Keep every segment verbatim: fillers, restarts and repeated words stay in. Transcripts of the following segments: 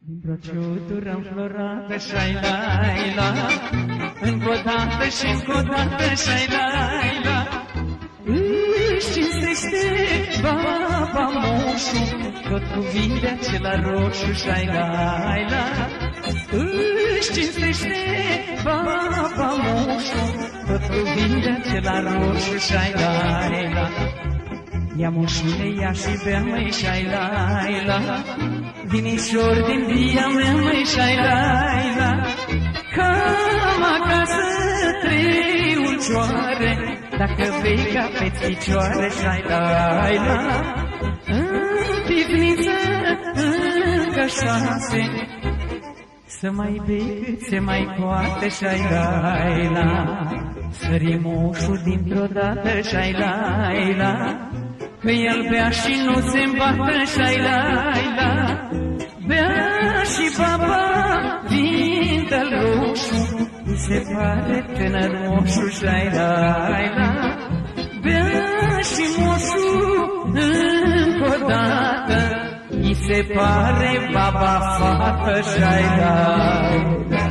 Dintr-o ciutură înflorată și-ai laila, încă o dată și încă o dată și-ai laila, își cinstește baba moșu, tot cu vinde acela roșu și-ai laila, își cinstește baba moșu, tot cu vinde acela roșu și-ai laila. Ia moșule, ia și bea, măi, și-ai laila, vinișor din via mea, măi, și-ai laila, cam acasă trei ulcioare, dacă vei ca pe picioare, și-ai laila, în pivniță încă șase, să mai bei cât se mai poate, și-ai laila, sări moșul dintr-o dată, și-ai laila, că el bea și nu se îmbată, și-ai laila, bea și baba vin de-l roșu, îi se pare tânăr moșu, și-ai laila, bea și moșu încă o dată, îi se pare baba fată, și-ai laila.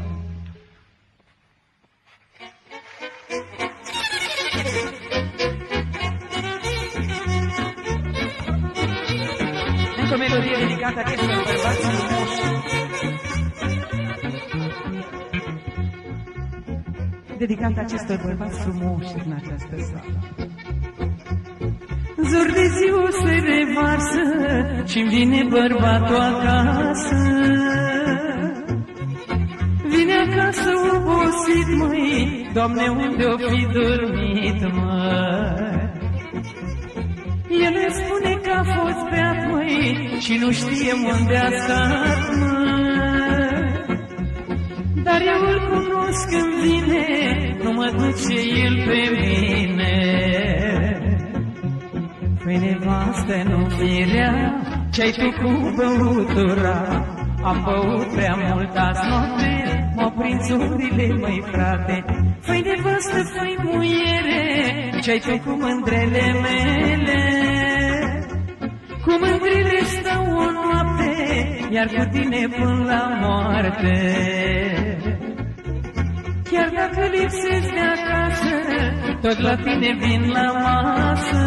O melodie dedicată acestor bărbați frumoși. Dedicată acestor bărbați frumoși în această sală. Zor de ziua se revarsă și-mi vine bărbatul acasă. Vine acasă obosit, măi, Doamne, unde-o fi dormit, măi? El îmi spune că a fost beat, măi, și nu știe unde a stat, măi. Dar eu îl cunosc când vine, nu mă duce el pe mine. Păi nevastă, nu fi rea, ce-ai tu cu băutura? Am băut prea mult azi noapte, m-au prins urile, măi, frate. Făi nevastă, făi muiere, ce-ai tu cu mândrele mele? Cu mândrile stau o noapte, iar cu tine până la moarte. Chiar dacă lipsesc de acasă, tot la tine vin la masă.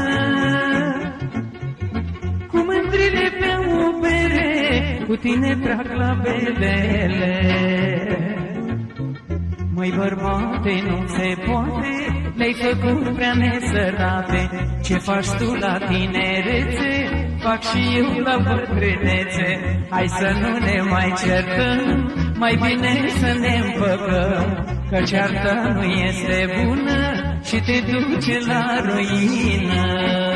Cu mândrile pe o bere, cu tine trag la bedele. Măi, bărbate, nu se poate, le-ai făcut prea nesărate. Ce faci tu la tinerețe, fac și eu la bătrânețe. Hai să nu ne mai certăm, mai bine să ne împăcăm, că cearta nu este bună și te duce la ruină.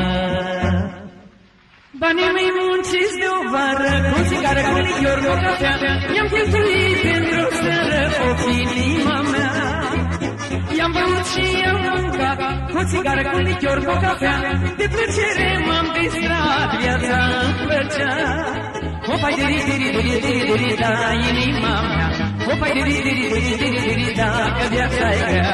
Banii mei munciți de o vară, cu țigară, cu lichior, cu cafea, i-am cheltuit pentru o seară, o inima mea. I-am băut și i-am mâncat, cu țigară, cu lichior, cu cafea, de plăcere m-am distrat, viața îmi plăcea. Opai diri diri diri diri diri da, inima mea, opai diri diri diri diri diri da, că viața-i grea.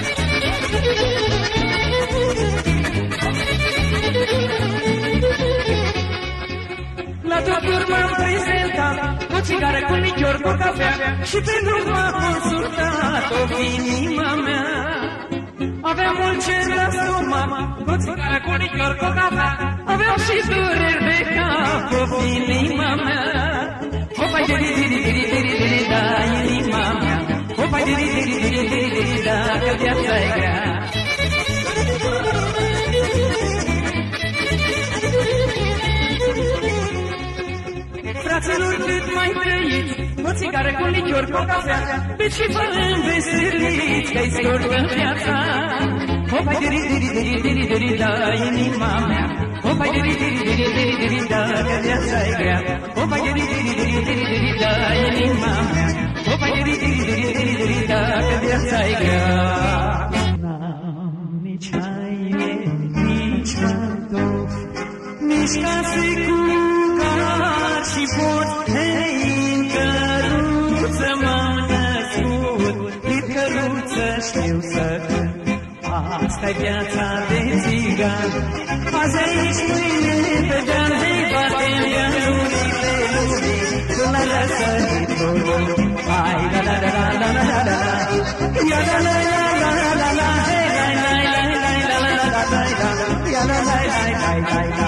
La doctor m-am prezentat, cu țigară, cu lichior, cu cafea, și pentru m-a consultat o inima mea. Aveam mult cer la stomac, cu țigară, cu lichior, cu cafea, aveam și dureri de cap, o inima mea. Opai diri diri diri diri diri da, inima mea, opai diri diri diri diri diri da, că viața-i grea. Fraților, cât mai trăiți, cu țigară, cu lichior, cu cafea, beți și vă înveseliți, că-i scurtă viața. Opai diri diri diri diri diri da, inima mea, opai diri diri diri diri diri da, că viața-i grea. Opai diri diri diri diri diri da, inima mea, opai diri diri diri diri diri da, că viața-i grea. N-am nici haine, nici pantofi, nici case cu car și pot, hei, în căruță m-am născut, din căruță știu să cânt. Asta-i viața de țigan, azi aici, mâine pe deal, de-i batem de-a lurile lumii, până la turul. Hai la la la la la la la la. Ya la la la la la la la. Hey la la la la la la la la la. Ya la la la la la la.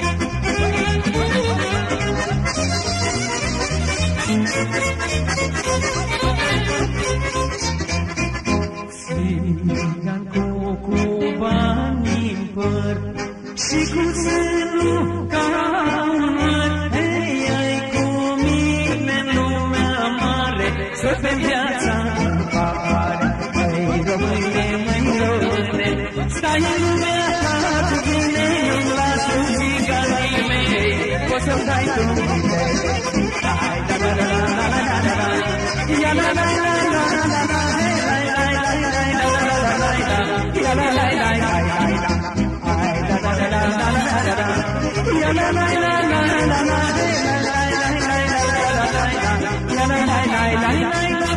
Țigan cu bani-n păr și cu țânul ca un măr. Ei, ai cu mine în lumea mare, să pe viața în pahare. Măi române, măi române, stai în lumea ta cu mine, nu-mi lasă țiganii mei, poți să-mi dai tu mine. Hai, da, da, da, da, da, da, da, da, ia la la la la la la, hei, lai, lai, lai, lai, la la la la la, ia la lai, lai, lai, lai, la, hai, da, da, da, da, da, da, da, da, ia la lai, lai, lai, la la, hei, lai, lai, lai, lai, la la la la, ia la lai, lai, lai, lai, la.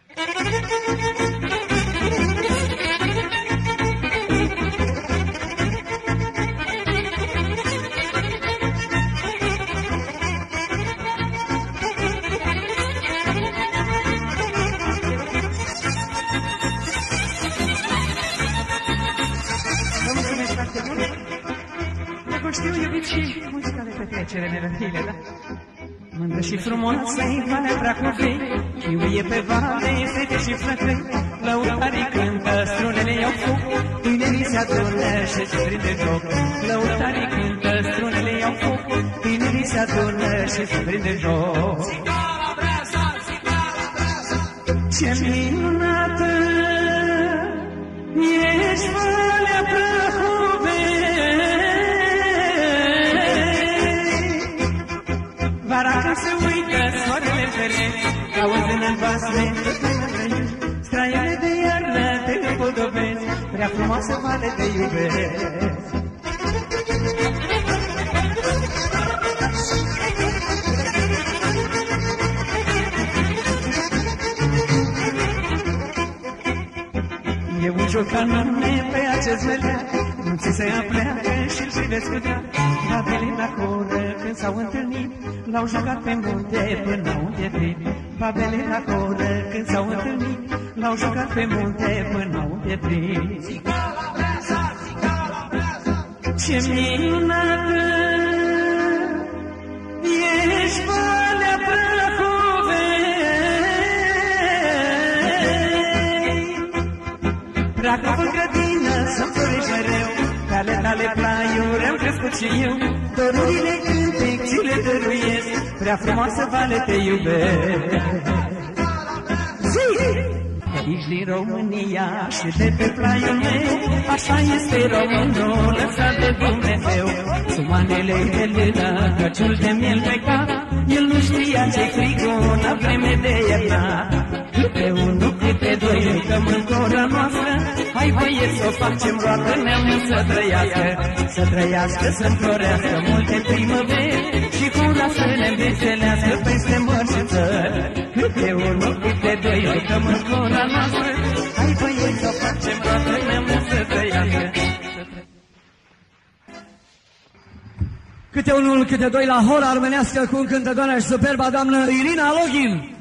Știu iubit și muzica de petrecere, melodiile, da? Mândră și frumoasă-i Valea Prahovei, chiuie pe vale, fete și flăcăi, lăutarii cântă, strunele iau foc, tinerii se adună și se prinde joc. Lăutarii cântă, strunele iau foc, tinerii se adună și se prinde joc. Țigala Breasa, Țigala Breasa, ce minunată ești Valea Prahovei. Vara când se uită soarele în pereți, auzi-n în vasle tot mai îngrăiești, straiele de iarnă te împodobesc, prea frumoasă vale te iubesc. E un ciocan nume pe acest melea, nu ți se apleacă și-l privesc cu drag. Babele la coră când s-au întâlnit, l-au jucat pe munte până au împietrit. Babele la coră când s-au întâlnit, l-au jucat pe munte până au împietrit. Țigala Breasa, Țigala Breasa, ce minunată ești Valea Prahovei. Pracov în grădină să-mi florești mereu, pe ale tale plaiuri am crescut și eu, dorurile cântec ți le dăruiesc, prea frumoasă Vale te iubesc. Ești din România și de pe plaiul meu, așa este românul lăsat de Dumnezeu. Sumanele de lână, căciul de miel pe cap, el nu știa ce-i frigul la vreme de iernat. Câte unul, câte doi, uităm în cora noastră, hai băieți să o facem roată, neamul să trăiască, să trăiască, să înflorească multe primăveri și cura să ne veselească peste mări și țări. Câte unul, câte doi, uităm în cora noastră, hai băieți să o facem roată, neamul să trăiască. Câte unul, câte doi la hora armenească cu cântătoarea și superba doamnă Irina Login.